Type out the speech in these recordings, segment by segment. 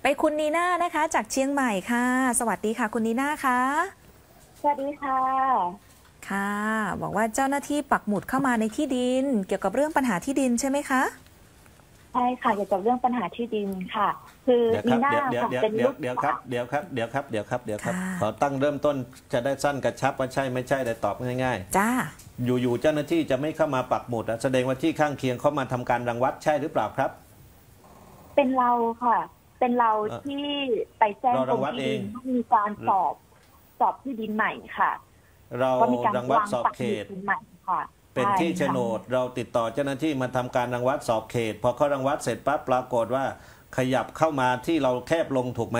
ไปคุณนีน่านะคะจากเชียงใหม่ค่ะสวัสดีค่ะคุณนีน่าคะสวัสดีค่ะค่ะบอกว่าเจ้าหน้าที่ปักหมุดเข้ามาในที่ดินเกี่ยวกับเรื่องปัญหาที่ดินใช่ไหมคะใช่ค่ะเกี่ยวกับเรื่องปัญหาที่ดินค่ะคือนีน่าค่ะเป็นลูกเดี๋ยวครับขอตั้งเริ่มต้นจะได้สั้นกระชับว่าใช่ไม่ใช่ได้ตอบง่ายๆจ้าอยู่เจ้าหน้าที่จะไม่เข้ามาปักหมุดแสดงว่าที่ข้างเคียงเขามาทำการรังวัดใช่หรือเปล่าครับเป็นเราค่ะเป็นเราที่ไปแจ้งกรมที่ดินมีการสอบที่ดินใหม่ค่ะเรารังวัดสอบเขตใหม่ค่ะเป็นที่โฉนดเราติดต่อเจ้าหน้าที่มาทำการรังวัดสอบเขตพอเขารังวัดเสร็จปั๊บปรากฏว่าขยับเข้ามาที่เราแคบลงถูกไหม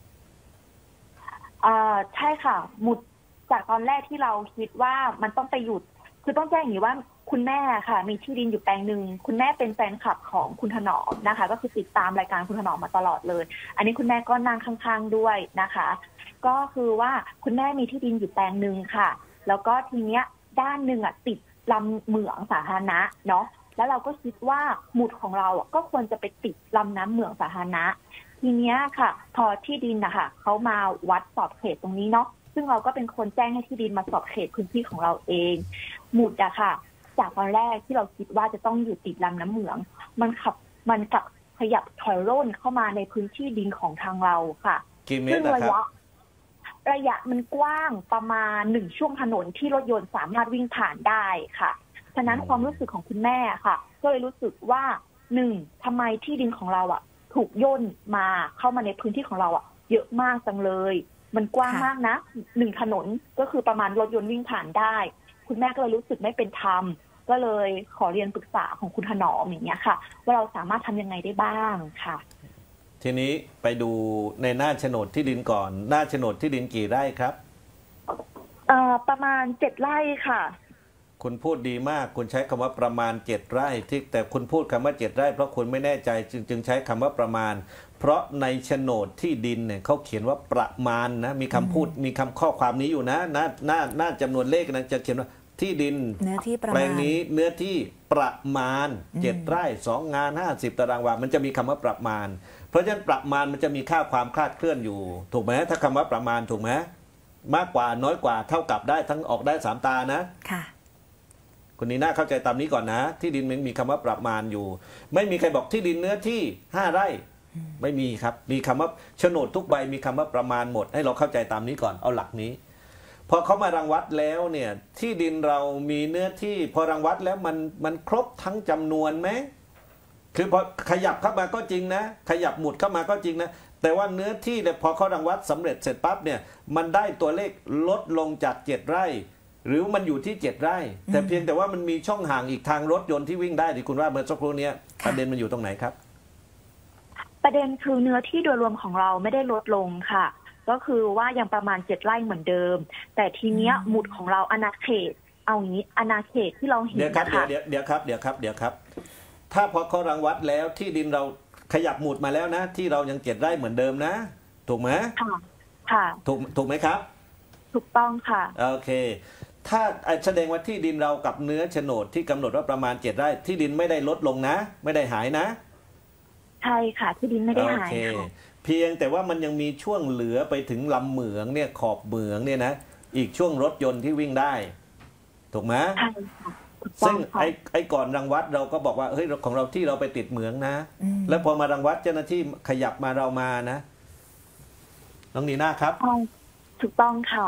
ใช่ค่ะหมุดจากตอนแรกที่เราคิดว่ามันต้องไปหยุดคือต้องแจ้งอย่างนี้ว่าคุณแม่ค่ะมีที่ดินอยู่แปลงหนึ่งคุณแม่เป็นแฟนคลับของคุณถนอมนะคะก็คือติดตามรายการคุณถนอมมาตลอดเลยอันนี้คุณแม่ก็นั่งข้างๆด้วยนะคะก็คือว่าคุณแม่มีที่ดินอยู่แปลงหนึ่งค่ะแล้วก็ทีเนี้ยด้านหนึ่งติดลำเหมืองสาธารณะเนาะแล้วเราก็คิดว่าหมุดของเราก็ควรจะไปติดลำน้ำเหมืองสาธารณะทีเนี้ยค่ะพอที่ดินนะคะเขามาวัดสอบเขตตรงนี้เนาะซึ่งเราก็เป็นคนแจ้งให้ที่ดินมาสอบเขตพื้นที่ของเราเองหมุดค่ะจากตอนแรกที่เราคิดว่าจะต้องอยู่ติดลำน้ำเหมืองมันกลับขยับถอยร่นเข้ามาในพื้นที่ดินของทางเราค่ะกี่เมตรนะครับระยะมันกว้างประมาณ1ช่วงถนนที่รถยนต์สามารถวิ่งผ่านได้ค่ะฉะนั้นความรู้สึกของคุณแม่ค่ะก็เลยรู้สึกว่าทำไมที่ดินของเราถูกย่นมาเข้ามาในพื้นที่ของเราเยอะมากจังเลยมันกว้างมากนะ1ถนนก็คือประมาณรถยนต์วิ่งผ่านได้คุณแม่ก็เลยรู้สึกไม่เป็นธรรมก็เลยขอเรียนปรึกษาของคุณถนอมอย่างเงี้ยค่ะว่าเราสามารถทำยังไงได้บ้างค่ะทีนี้ไปดูในหน้าโฉนดที่ดินก่อนหน้าโฉนดที่ดินกี่ไร่ครับประมาณ7ไร่ค่ะคุณพูดดีมากคุณใช้คำว่าประมาณ7ไร่ที่แต่คุณพูดคำว่า7ไร่เพราะคุณไม่แน่ใจจึงใช้คำว่าประมาณเพราะในโฉนดที่ดินเนี่ยเขาเขียนว่าประมาณนะมีคำพูดมีคำข้อความนี้อยู่นะหน้าจำนวนเลขนะจะเขียนว่าที่ดินแปลงนี้เนื้อที่ประมาณ7ไร่2 งาน50 ตารางวามันจะมีคำว่าประมาณเพราะฉะนั้นประมาณมันจะมีค่าความคลาดเคลื่อนอยู่ถูกไหมถ้าคำว่าประมาณถูกไหมมากกว่าน้อยกว่าเท่ากับได้ทั้งออกได้3 ตานะค่ะคุณนีน่าเข้าใจตามนี้ก่อนนะที่ดินมันมีคำว่าประมาณอยู่ไม่มีใครบอกที่ดินเนื้อที่5 ไร่ไม่มีครับมีคำว่าโฉนดทุกใบมีคำว่าประมาณหมดให้เราเข้าใจตามนี้ก่อนเอาหลักนี้พอเขามารังวัดแล้วเนี่ยที่ดินเรามีเนื้อที่พอรังวัดแล้วมันครบทั้งจำนวนไหมคือพอขยับเข้ามาก็จริงนะขยับหมุดเข้ามาก็จริงนะแต่ว่าเนื้อที่เนี่ยพอเขารังวัดสำเร็จเสร็จปั๊บเนี่ยมันได้ตัวเลขลดลงจาก7 ไร่หรือมันอยู่ที่7 ไร่แต่เพียงแต่ว่ามันมีช่องห่างอีกทางรถยนต์ที่วิ่งได้ที่คุณว่าเมื่อสักครู่นี้ประเด็นมันอยู่ตรงไหนครับประเด็นคือเนื้อที่โดยรวมของเราไม่ได้ลดลงค่ะก็คือว่ายังประมาณ7 ไร่เหมือนเดิมแต่ทีเนี้ยหมุดของเราอาณาเขตเอางี้อาณาเขตที่เราเห็นนะคะเดี๋ยวครับถ้าพอเขารังวัดแล้วที่ดินเราขยับหมุดมาแล้วนะที่เรายัง7 ไร่เหมือนเดิมนะถูกไหมค่ะถูกไหมครับถูกต้องค่ะโอเคถ้าแสดงว่าที่ดินเรากับเนื้อโฉนดที่กำหนดว่าประมาณ7 ไร่ที่ดินไม่ได้ลดลงนะไม่ได้หายนะใช่ค่ะที่ดินไม่ได้หายค่ะเพียงแต่ว่ามันยังมีช่วงเหลือไปถึงลำเหมืองเนี่ยขอบเหมืองเนี่ยนะอีกช่วงรถยนต์ที่วิ่งได้ถูกไหมใช่ค่ะซึ่งไอ้ก่อนรังวัดเราก็บอกว่าเฮ้ยของเราที่เราไปติดเหมืองนะแล้วพอมารังวัดเจ้าหน้าที่ขยับมาเรามานะน้องนีน่าครับถูกต้องค่ะ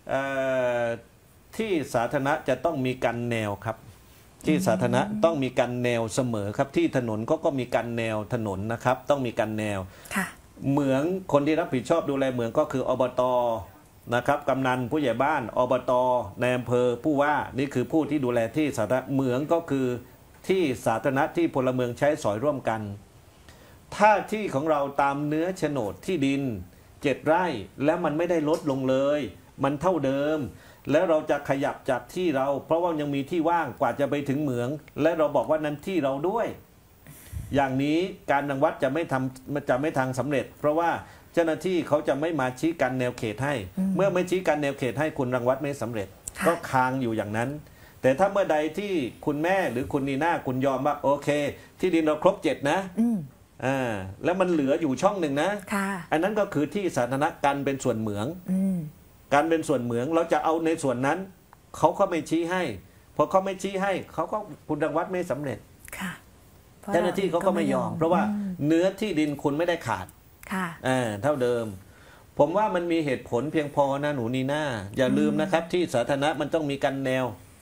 ที่สาธารณะจะต้องมีกันแนวครับที่สาธารณะต้องมีกันแนวเสมอครับที่ถนนก็มีกันแนวถนนนะครับต้องมีกันแนวเหมืองคนที่รับผิดชอบดูแลเหมืองก็คืออบต.นะครับกำนันผู้ใหญ่บ้านอบต.ในอำเภอผู้ว่านี่คือผู้ที่ดูแลที่สาธารณะเหมืองก็คือที่สาธารณะที่พลเมืองใช้สอยร่วมกันถ้าที่ของเราตามเนื้อโฉนดที่ดิน7 ไร่แล้วมันไม่ได้ลดลงเลยมันเท่าเดิมแล้วเราจะขยับจากที่เราเพราะว่ายังมีที่ว่างกว่าจะไปถึงเหมืองและเราบอกว่านั้นที่เราด้วยอย่างนี้การรังวัดจะไม่ทางสำเร็จเพราะว่าเจ้าหน้าที่เขาจะไม่มาชี้กันแนวเขตให้เมื่อไม่ชี้กันแนวเขตให้คุณรังวัดไม่สำเร็จก็ค้างอยู่อย่างนั้นแต่ถ้าเมื่อใดที่คุณแม่หรือคุณนีน่าคุณยอมว่าโอเคที่ดินเราครบ7นะแล้วมันเหลืออยู่ช่องหนึ่งนะค่ะอันนั้นก็คือที่สาธารณะกันเป็นส่วนเหมือง การเป็นส่วนเหมืองเราจะเอาในส่วนนั้นเขาก็ไม่ชี้ให้พอเขาไม่ชี้ให้เขาก็คุณรังวัดไม่สำเร็จค่ะเจ้าหน้าที่เขาก็ไม่ยอมเพราะว่าเนื้อที่ดินคุณไม่ได้ขาดค่ะเท่าเดิม ผมว่ามันมีเหตุผลเพียงพอนะหนูนีน่าอย่าลืมนะครับ ที่สาธารณะมันต้องมีกันแนว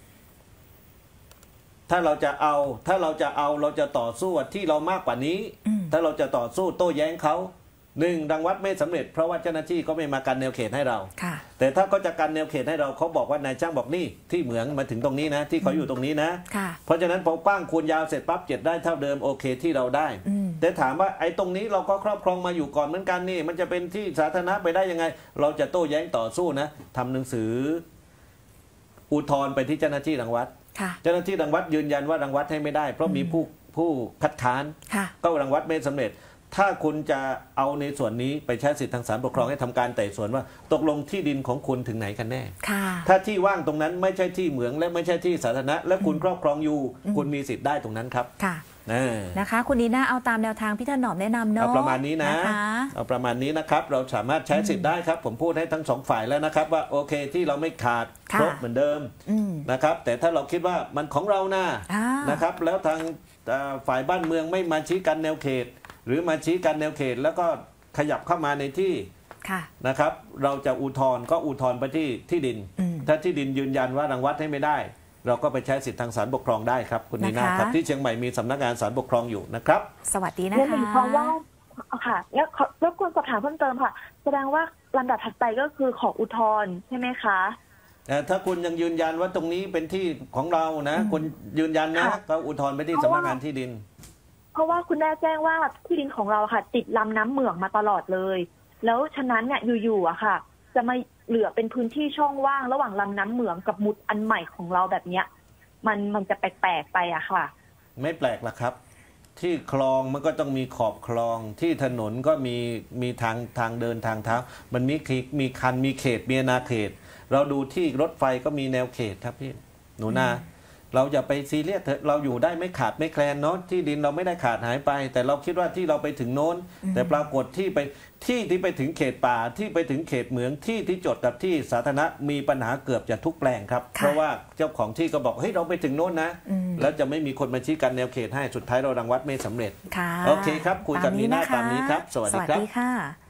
ถ้าเราจะเอาเราจะต่อสู้ที่เรามากกว่านี้ ถ้าเราจะต่อสู้โต้แย้งเขาหนึ่งรังวัดไม่สำเร็จเพราะว่าเจ้าหน้าที่ก็ไม่มากันแนวเขตให้เราค่ะแต่ถ้าเขาจะกันแนวเขตให้เราเขาบอกว่านายจ้างบอกนี่ที่เหมืองมาถึงตรงนี้นะ ที่เขาอยู่ตรงนี้นะค่ะเพราะฉะนั้นพอกว้างคูณยาวเสร็จปั๊บ7ได้เท่าเดิมโอเคที่เราได้ แต่ถามว่าไอ้ตรงนี้เราก็ครอบครองมาอยู่ก่อนเหมือนกันนี่มันจะเป็นที่สาธารณะไปได้ยังไง เราจะโต้แย้งต่อสู้นะทำหนังสืออุทธรณ์ไปที่เจ้าหน้าที่รังวัดค่ะเจ้าหน้าที่รังวัดยืนยันว่ารังวัดให้ไม่ได้ เพราะมีผู้คัดค้านค่ะก็รังวัดไม่สำเร็จ ถ้าคุณจะเอาในส่วนนี้ไปใช้สิทธิทางศาลปกครองให้ทำการไต่สวนว่าตกลงที่ดินของคุณถึงไหนกันแน่ค่ะถ้าที่ว่างตรงนั้นไม่ใช่ที่เหมืองและไม่ใช่ที่สาธารณะและคุณครอบครองอยู่ คุณมีสิทธิ์ได้ตรงนั้นครับค่ะนะนะคะ คุณนีน่าเอาตามแนวทางพี่ถนอมแนะนำเนาะเอาประมาณนี้นะคะเอาประมาณนี้นะครับ เราสามารถใช้สิทธิ์ได้ครับ ผมพูดให้ทั้งสองฝ่ายแล้วนะครับ ว่าโอเคที่เราไม่ขาดค่ะครบเหมือนเดิมนะครับ แต่ถ้าเราคิดว่ามันของเรานะ นะครับ แล้วทางฝ่ายบ้านเมืองไม่มาชี้กันแนวเขต หรือมาชี้กันแนวเขต แล้วก็ขยับเข้ามาในที่ค่ะนะครับ เราจะอุทธรณ์ก็อุทธรณ์ไปที่ดิน ถ้าที่ดินยืนยันว่ารังวัดให้ไม่ได้ เราก็ไปใช้สิทธิทางศาลปกครองได้ครับคุณนีน่าครับที่เชียงใหม่มีสำนักงานศาลปกครองอยู่นะครับสวัสดีนะแล้วคะหมายความว่าค่ะแล้วรบกวนสอบถามเพิ่มเติมค่ะ แสดงว่าลำดับถัดไปก็คือขออุทธรณ์ใช่ไหมคะถ้าคุณยังยืนยันว่าตรงนี้เป็นที่ของเรานะคุณยืนยันนะค่ะก็อุทธรณ์ไปที่สำนักงานที่ดินเพราะว่าคุณแม่แจ้งว่าที่ดินของเราค่ะ ติดลำน้ำเหมืองมาตลอดเลย แล้วฉะนั้นเนี่ยอยู่ๆอะค่ะ จะมาเหลือเป็นพื้นที่ช่องว่างระหว่างลำน้ำเหมืองกับมุดอันใหม่ของเราแบบเนี้ยมันจะแปลกๆไปอะค่ะไม่แปลกหรอกครับ ที่คลองมันก็ต้องมีขอบคลองที่ถนนก็มีทางเดินทางเท้ามันมีคันมีเขตมีอาณาเขต เราดูที่รถไฟก็มีแนวเขตครับพี่หนูนาเราอย่าไปซีเรียสเถอะเราอยู่ได้ไม่ขาดไม่แคลนเนาะที่ดินเราไม่ได้ขาดหายไป แต่เราคิดว่าที่เราไปถึงโน้น แต่ปรากฏที่ไปถึงเขตป่าที่ไปถึงเขตเหมืองที่จดกับที่สาธารณะมีปัญหาเกือบจะทุกแปลงครับ เพราะว่าเจ้าของที่ก็บอกเฮ้ยเราไปถึงโน้นนะแล้วจะไม่มีคนมาชี้กันแนวเขตให้สุดท้ายเรารังวัดไม่สำเร็จค่ะโอเคครับคุยกับนีน่าตามนี้ครับ สวัสดีครับค่ะ